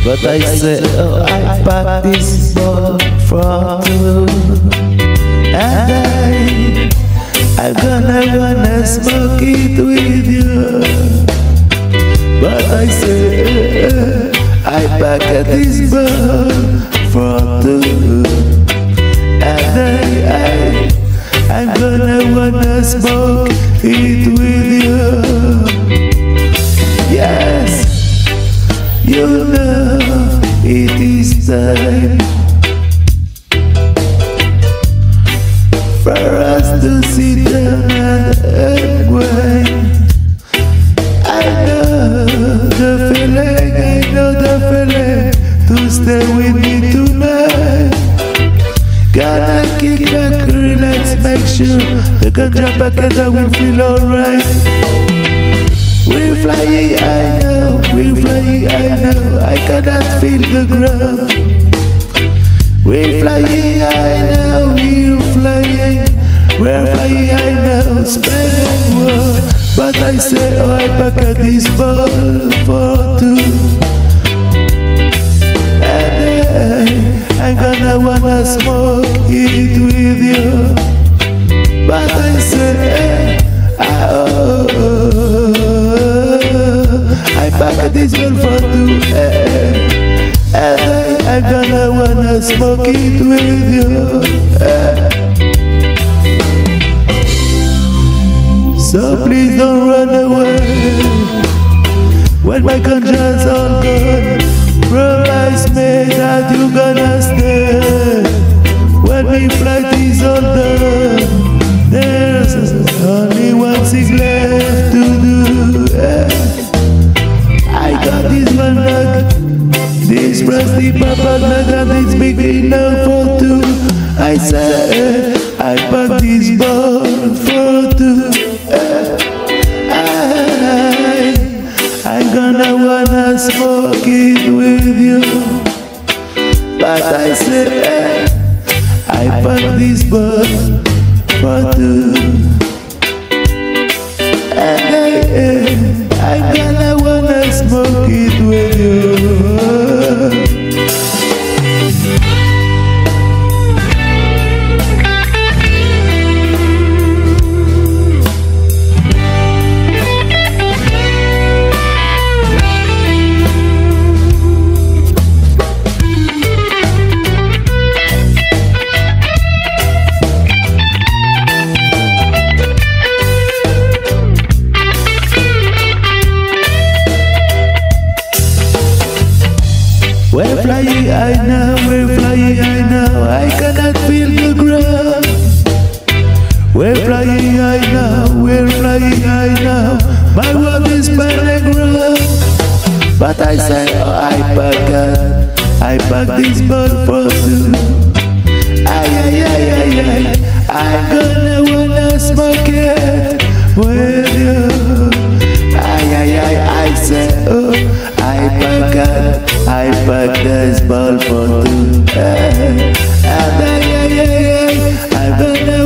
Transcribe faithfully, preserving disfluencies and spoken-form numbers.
But I said, oh, I packed this ball from you, and I, I'm gonna gonna smoke it with you. But I said, I packed this ball from you, and I, I, I'm gonna wanna smoke it with you. Yes, you know it is time for us to sit down and wait. I know the feeling, I know the feeling to stay with me tonight. Gonna kick back, relax, make sure the ganja packet will feel alright. We're flying, I know, we're flying, I know, I cannot feel the ground. We're flying, I know, we're flying, we're flying, I know, spending war. But I say, oh, I pack this ball for two, and I, I'm gonna wanna smoke it with you. But I say, hey, I, oh, oh, I pack this ball for two, eh, and I, I'm gonna wanna smoke it with you. Eh. So please don't run away when my conscience all gone. Promise me that you gonna stay when my flight is all done. There's only one thing left to do. I got this one nug, this rusty papa nug, and it's big enough for two. I said, I packed this ball for two. I, I'm gonna wanna smoke it with you. But I said, hey, I packed this ball for two, and I, I'm gonna wanna smoke it with you. We're flying, I know, we're flying, I know, I cannot feel the ground. We're flying, I know, we're flying, I know, my world is spinning round. But I say, oh, I pack it, I pack this ball for two. Ay, ay, ay, ay, ay, I'm gonna wanna smoke it with you. Ay, ay, ay, I say, oh, I pack it, I pack this ball for two, and I, I, I, I, I'm gonna